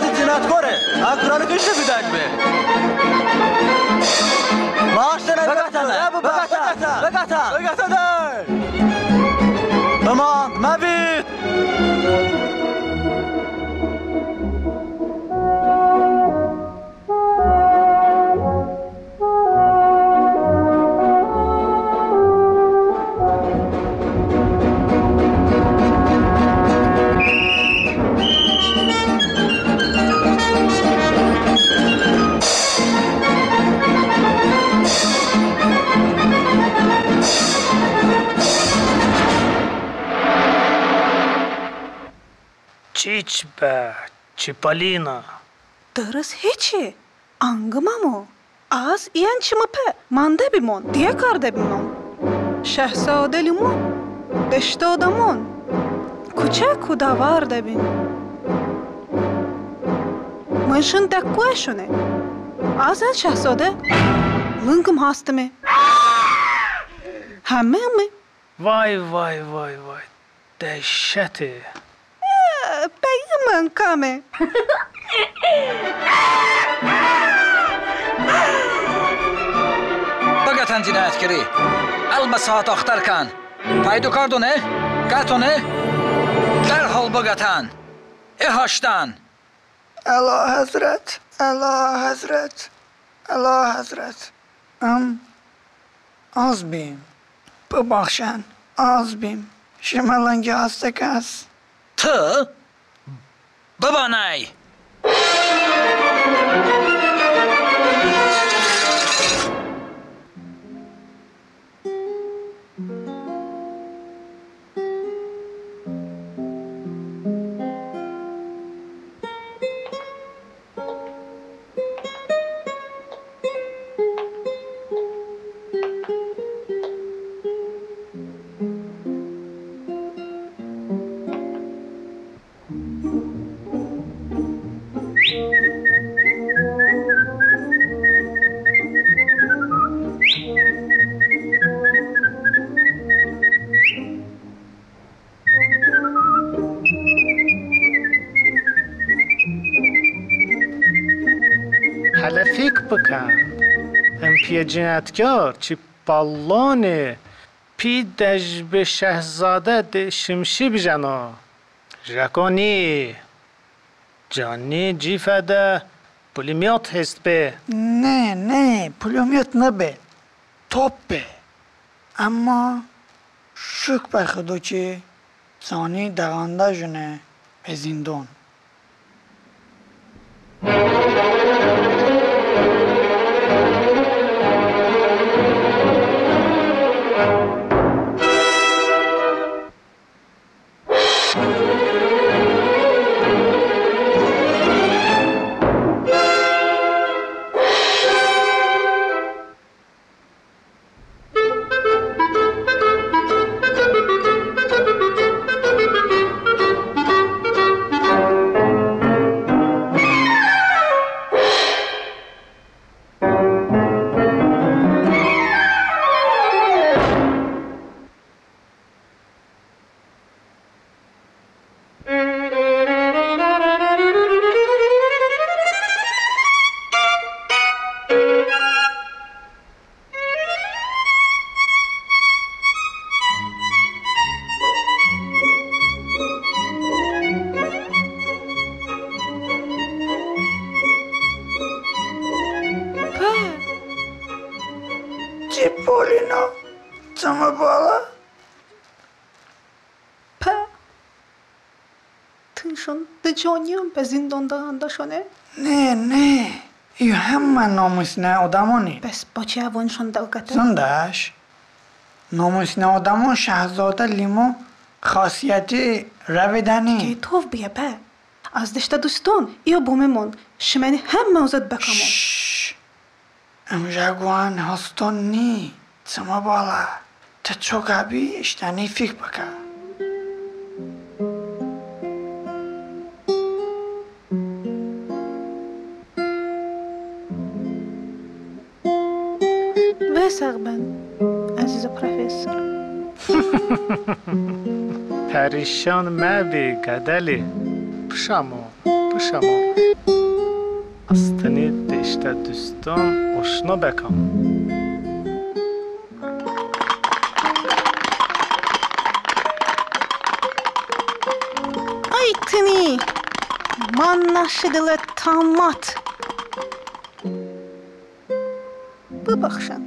جنایتکاره اکران کشته بیداش به ماشتنه بگتا دای بمان مبید Çiçbe, çipalina. Dırız hiçi. Angımamı. Az iyen çımıpe. Mande bimon. Diye karde bimon. Şehzade limon. Deşte damon. Kuçe kudavar debin. Mınşın dekkuye şune. Az el şehzade. Lıngım hastımı. Hemme mi? Vay. Dehşeti. Beyimın kame. بگتن جنایتگری البساط اختر کن پیدو کردونه گتونه درحال بگتن اهاشتن اعلی حضرت az bim ببخشن az bim شمالنگی هسته کس تو ببانای حالا فکر بکن امپی جنایتکار چی بالانه پی دج به شهزاده ده شمشی بجنا جکانی جانی جیفده پولیمیات هست به نه پولیمیات نبه توپ به اما شک به خدا که زانی دغانده جنه به زندان پولینا تمه بالا تنشون ده جانیم به زندان دهنده شونه نه ایو همه ناموسنه آدمانی بس با چه اوانشون دلگته زندهش ناموسنه آدمان شهزاده لیمو خاصیتی رویدنی که توف بیه به از دشته دوستان ایو بوممون شمنی هم موزد بکمون امجاگوان هستون نی تمه بالا تا چوکابی اشتانی فکر بکن ویساق بن عزیز پروفیسور پریشان مبی گدلی بشما استنی دشته دوستان اشنا بکن. Ay tini. Man naşıdılı tamat. Bıbaxşan.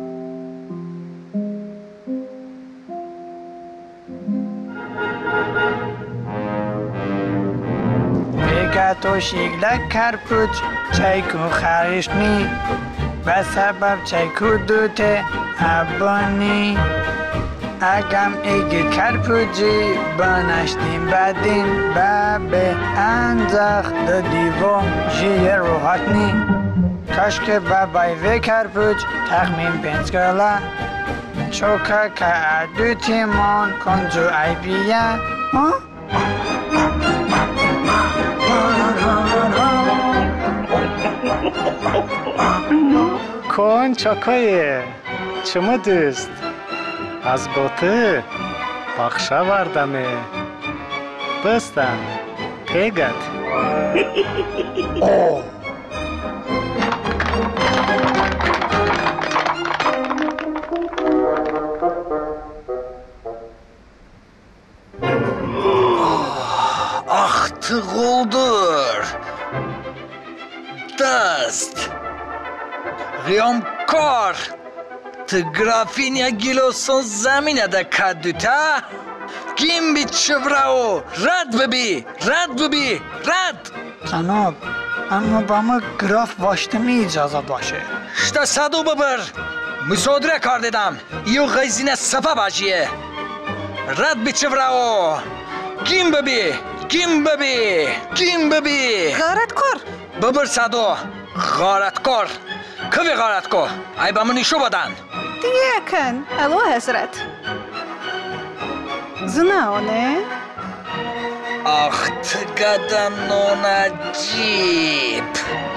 تو شیگلک کرپوچ چایکو خریشنی به سبب چایکو دوته ابانی اگم ایگی کرپوچی بانشتیم بدین به انزخ دو دیو جیه روحاتنی کاشکه بابای وی کرپوچ تخمین پنسکالا چوکا که ادو تیمان کنجو ای بیه کن چاکایه چما دوست از باته بخشه وردمه بستم پیگت Tıgıldır. Dast. Riyamkar. Grafinya gilosun zemine de kaddüta. Kim bir çıvrao. Rad bebi. Rad bebi. Rad. جناب اما با ما گراف واشتمی اجازه باشه İşte sadu babır. Müsaade kar dedem. İyo gayzine sapa bacıye. Rad bir çıvrao. Kim bebi. Kim bebi. Kim bebi. Garet kor. Babır sadu. Garatkar. Kıvı garatkar. Ay bamın işo badan. Diye kın. Alo Hazret. Zına o ne? Ah tıgadan ona cip.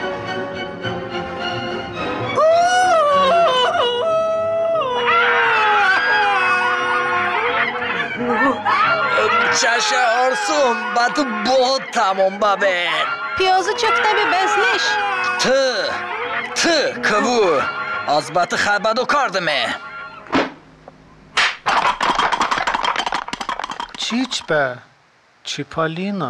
Çaşa orsun batı boğut tamam babin. Piyazı çökte bir bezmiş. Tı kıvu. Az batı xabado kardımı. چیچ به چیپالینا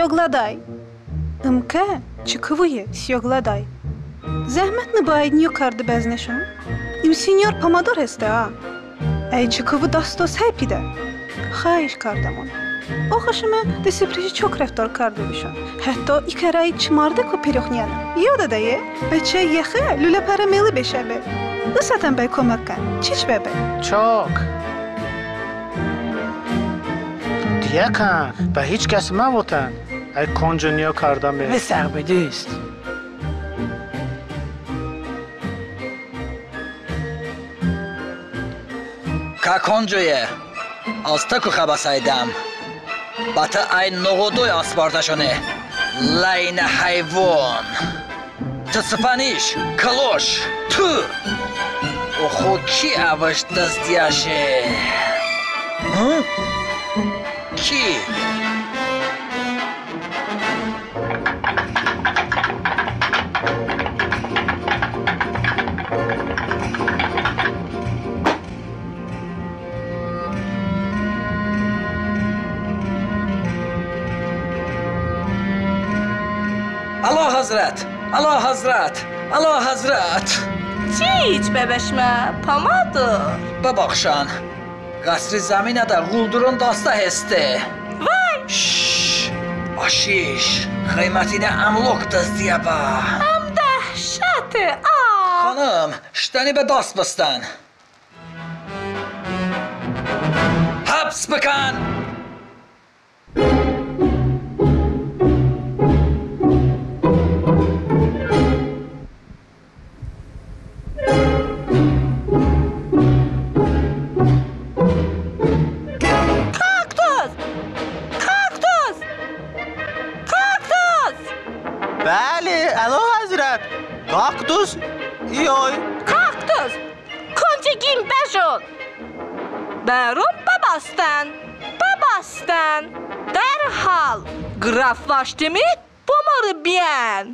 сьогладай. Имке, чеквує сьогладай. Zəhmət nə bayid niyə kardı bəznəşəm? İm senyor pomador heste ha. Ey çekvu dastos hepide. Xahiş kardamon. O xışımı desipriji çok rəftar kardı bişən. Hətta ikərəyi çmardı ku piryoxniyana. Yoda daye, bəçə yexə lülə pərəmeli beşəbə. Isatan bəy komakkan, çiç bəbə. çok دیگه به هیچ کس موتن ای کنجنیا کردمه وسر به دوست Каконжуе, астаку хабасайдам. Бата ай ногодой аспарташоне. Лайна хайвон. Тсапаниш, калош, ту. Охо ки аваш дастяше. Ки? Alo Hazret, Alo Hazret, Alo Hazret. چیچ ببشمه پامادر ببخشان. قصر زمینه در غولدرون داسته هسته. وای شش، آشیش. قیمتینه املوک دزدیه با. ام دهشته خانم، شتنی به دست بستن. حبس بکن. کاکتوس کاکتوس کاکتوس بله الو حضرت کاکتوس یای کاکتوس کنچگیم بشون برون بباستن درحال گراف واشتمی بومر بیان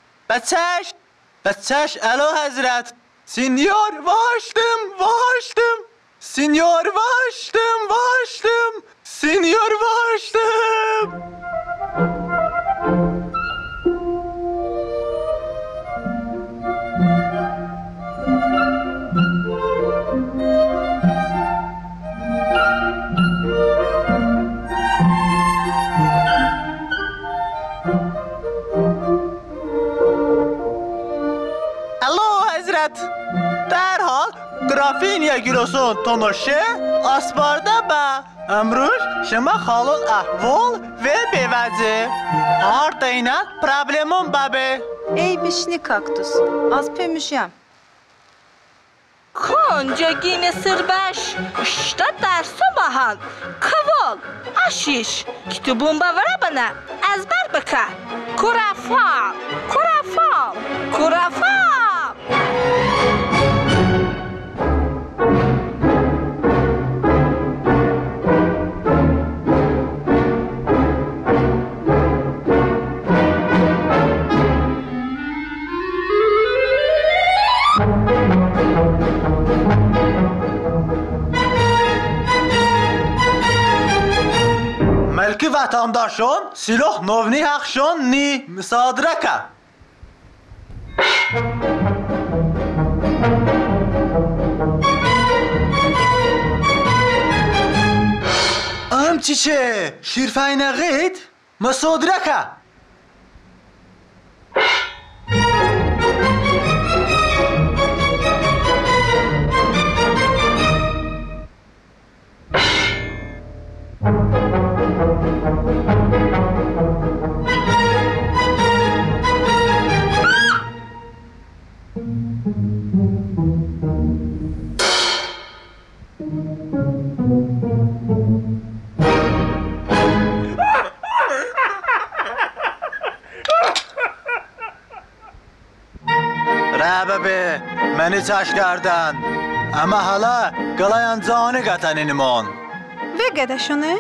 بچش الو حضرت سینیور واشتم سینیور واشتم درحال گرافینیا گیروسون تونوشه اسپارده با امروز شما خالون احوال و بیوزه artı inan problemim babe Ey bişni kaktus, az pömüşem. کنجگین سربش اشتا درسو باهان کوال آشیش کتبون باوره بنا از بر بکه کرافام ملکی vatandaşın silah novni hakşon ni müsaadreka. Amçiçe şirfayna git müsaadreka. رببه منی تاش کردن اما حالا قلاyan canı qatanınımon. Ve qədəşonu?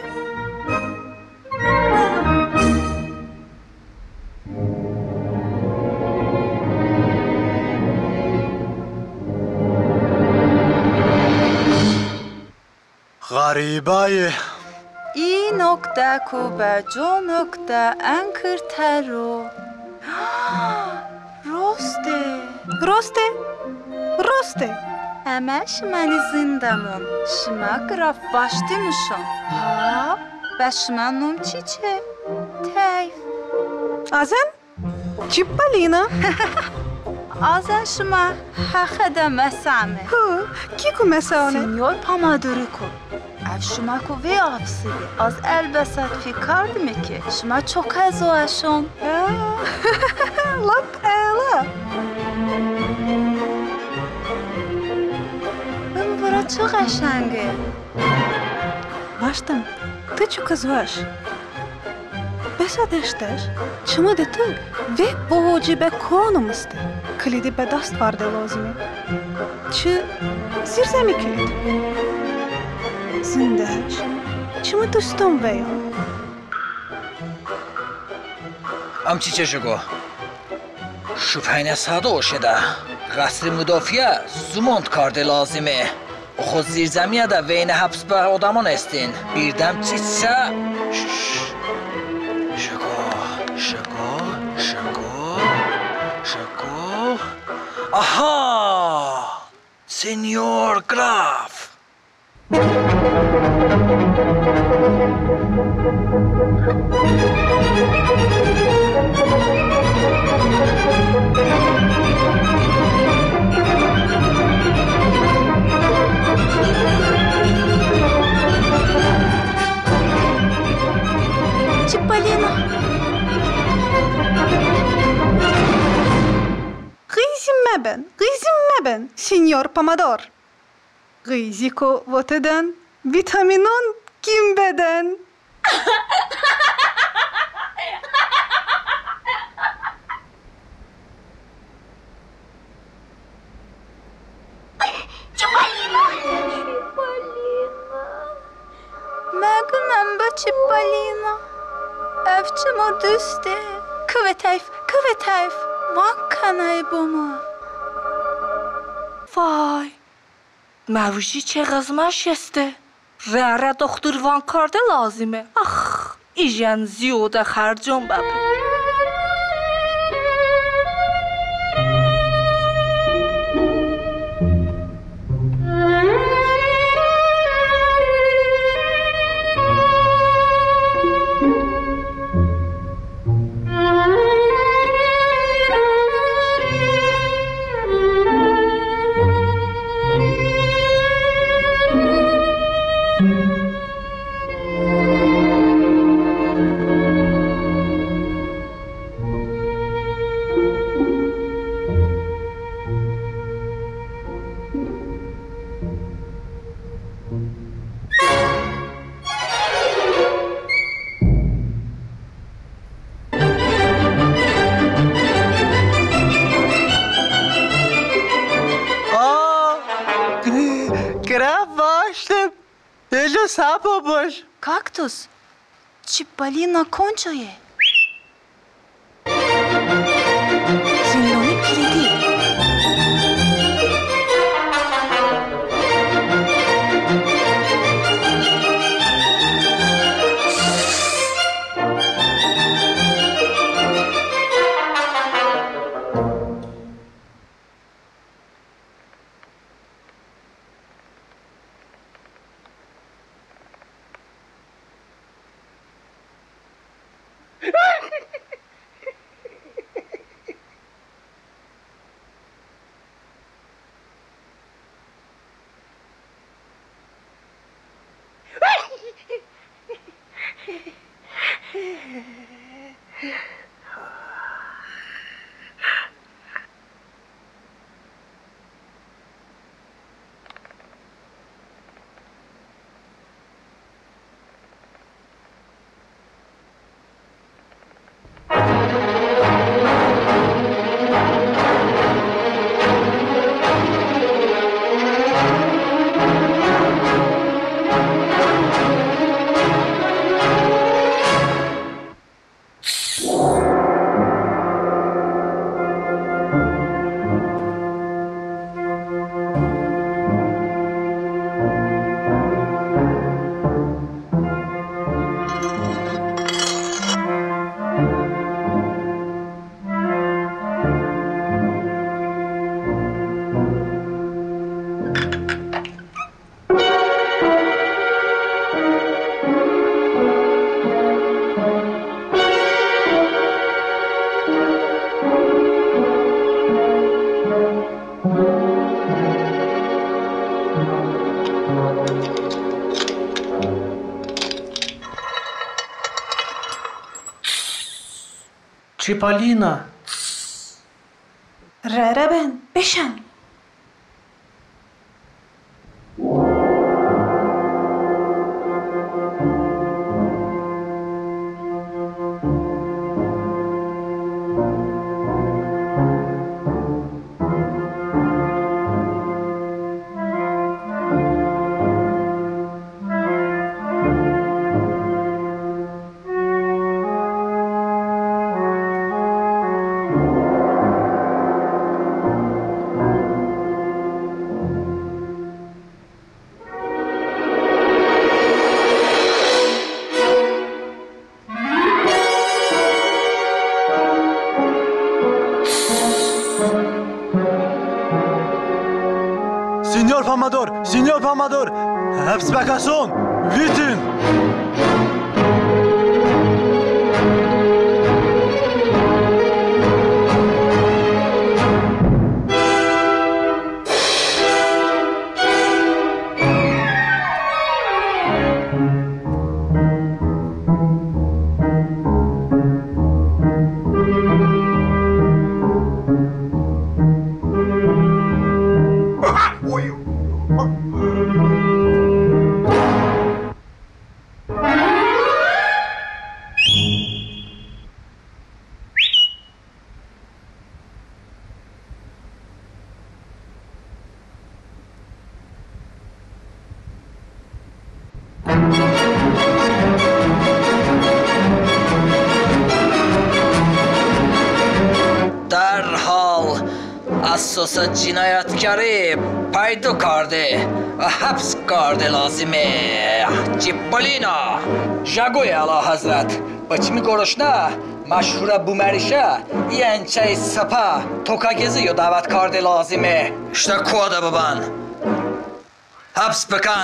غریبای ای نکته کو به جو نکته انکرترو راسته راسته همش منی زندمون شما گراف باشتی مشون ها به شما نوم چی چه؟ تیف ازن چیپالینا آزن شما حقه مسامه کی کو مسانه سینیور پامادوری کو اف شما کو وی آفسیدی از البسات فی کارد میکه شما çok az o aşom لب الا ben bura çok قشنگه Baştım, ты чё казваш? Беседештеш, чему де ты? Ве божи бе конумсты. Клиди бе даст варде лозими. Чы зирземи клид. Зиндеш, чему ты стом вея? امچی چشگو شوپین ساده شده قصر مدافعه زمانت کارده لازمه خود زیر زمینه ده وین حبس به آدمان استین بیردم چیسه شگو آها سینیور گراف Чиполлино Gıyzim meben, Signor Pomador. Gıyziko voteden, vitaminon kim beden? مگونم با چیپالینا افچما دوسته کوه تایف وان کنای بوما Vay. Mavuşi çeğizmaş este. Rara doktor van karda lazime. Ah, ijen ziyoda harcam babi. Sapa boş. Kaktus Чиполлино кончує Zindoni kilidi. چیپالینا رربن بشن. Signor Pomador, حبس بکسون ویتین. اساس جنایتکاری پیدا کرده و حبس کرده لازمه. چیپالینا جاگوی اعلی حضرت بچمی گروشنه مشهور بومریشه یه انچه سپا توکاگزی رو دعوت کرده لازمه. اشتا کوده ببن حبس بکن.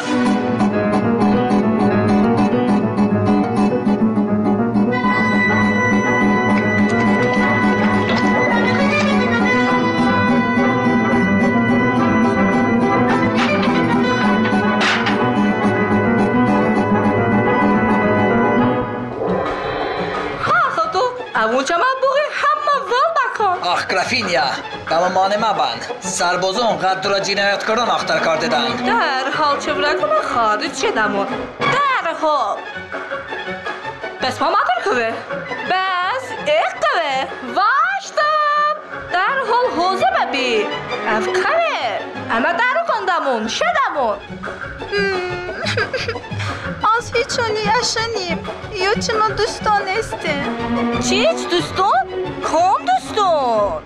اونجا من بوغی همه ول بکن. آخ گرافینیا بما مانه مبن. سربازون قد را جنایت کردن اختر کردن. در حال چه برکم خارج شدمون. در حال بس ما مدر که بس اقوه واشتم. در حال حوزه ببی افکره اما در کندمون شدمون. از هیچونی اشنیم یا چه ما دوستان استیم. چیچ دوستان؟ کام دوستان؟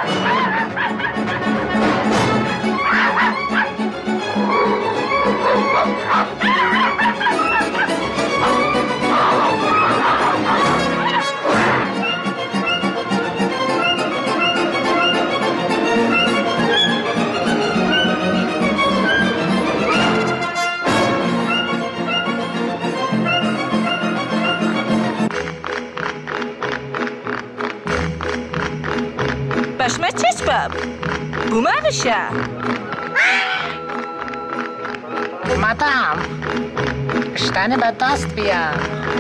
Başıma çeşmem. Bu mu arışa? مادام اشتنی به دست بیار.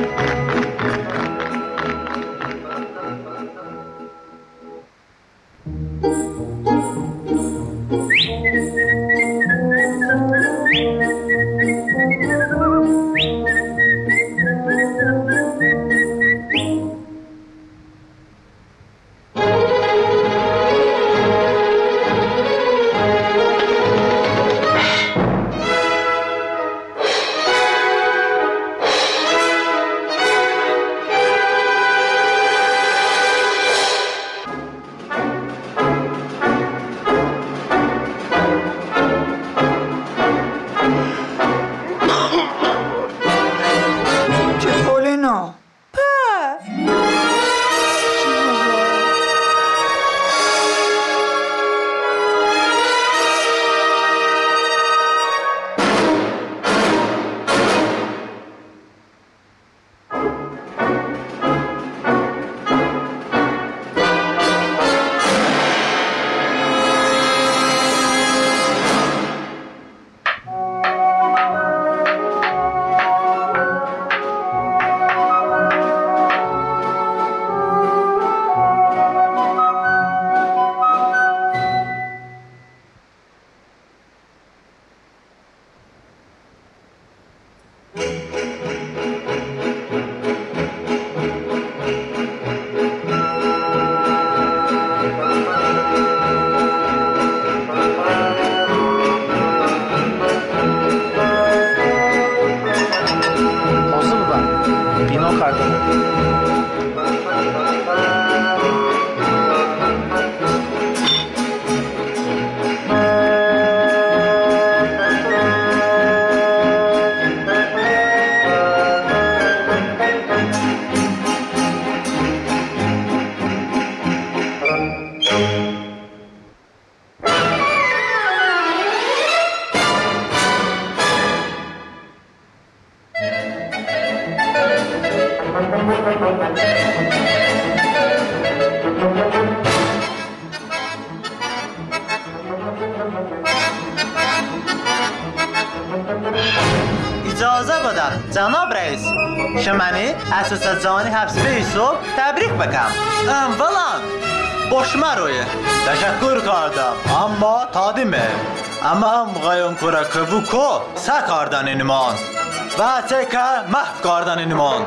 چیپولینو اجازه بدن جناب رئیس شمانی اساس جانی حبس یوسف تبریک بکم. اولا boşuma روی teşekkür kardam ama tadime ama mğayım kura kıvuko sa kardan iniman ve teka mahv kardan iniman.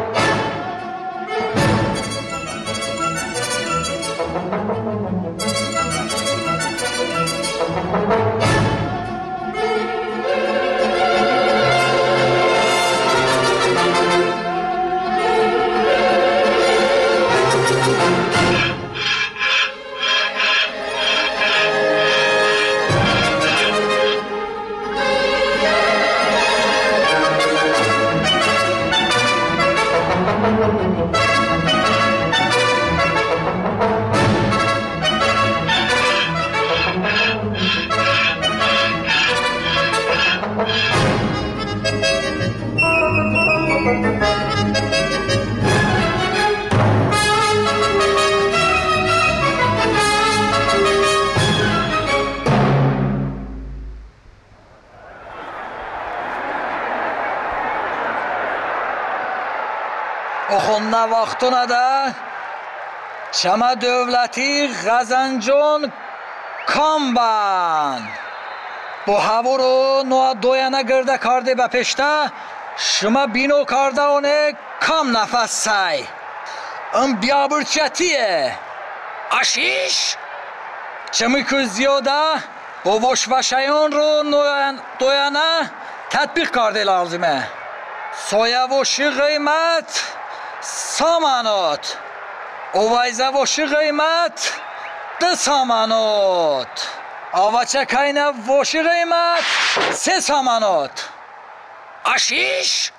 Oxunna vaxtına da Çama dövləti Qazanjon Kamban. Bu havuru noa doyana gırda kardı be peşta şıma bino karda one kam nefes say. Biabırçatiye. Aşiş. Çamı kızıyor da bu voşvaşayon ro doyana tatbik kardı lazıme. Soya voşu kıymet samanot. Ovayza voşu kıymet 7 سامانوت. آوچه کاینا وشی قیمت 3 سامانوت. آشیش؟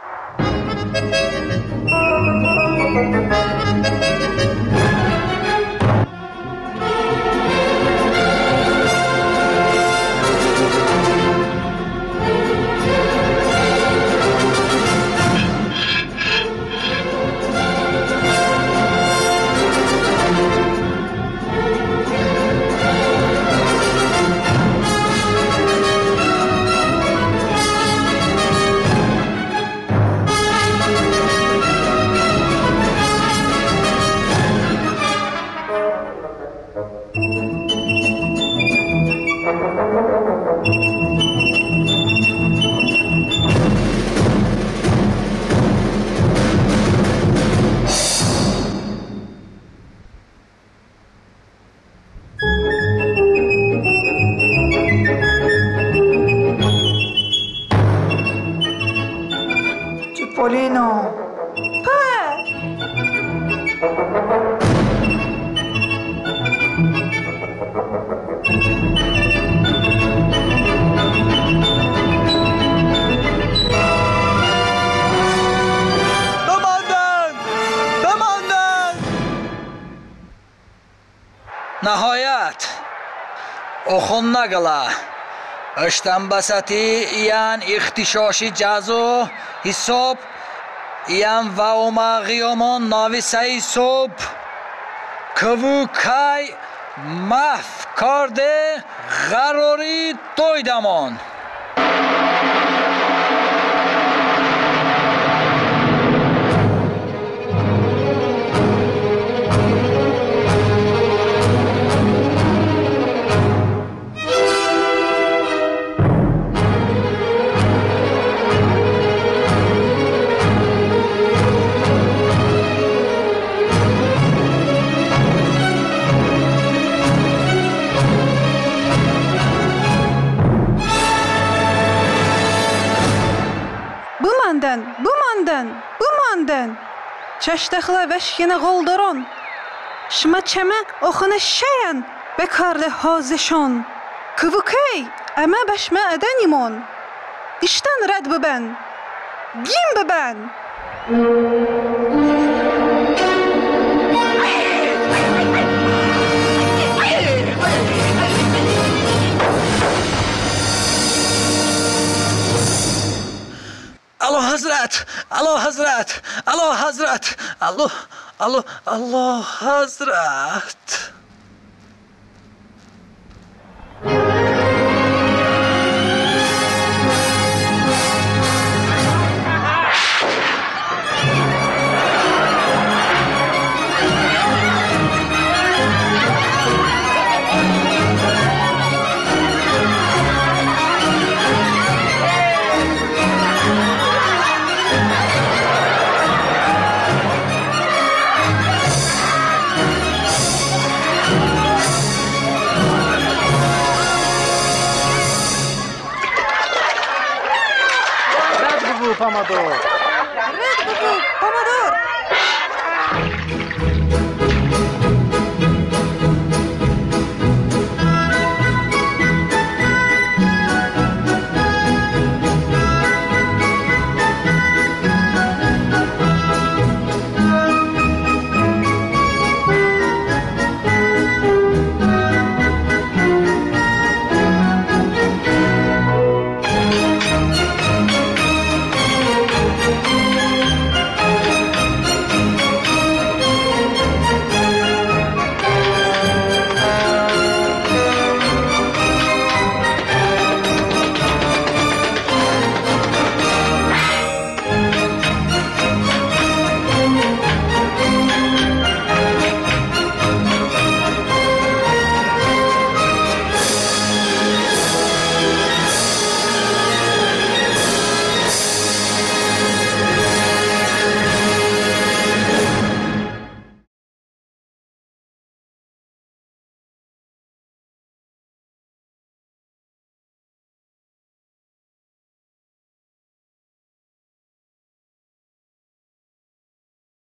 چیپولینو نهایت اخون نگلا اشتم بساتی ایان اختشاشی جازو حساب ایان و اوما غیومون ناوی سای صوب کوو کای مف کرده غروری دویدمون Bumanden. Çeştekle veşkine goldoron. Şma çeme oxuna şeyen bekarle hazişon. Kıvıkey eme beşme edenimon. İşten red ben. Gim ben. الو حضرت الو حضرت الو حضرت الو حضرت Pomodoro. Pomodoro.